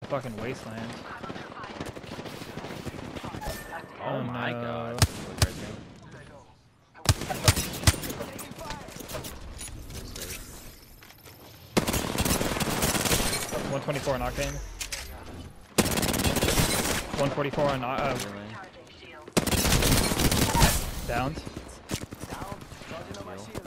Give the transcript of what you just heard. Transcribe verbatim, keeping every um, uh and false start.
fucking wasteland. Oh, Oh, my no. god. Look right there. one twenty-four on Octane. one forty-four on uh, Really? Downs. Heal.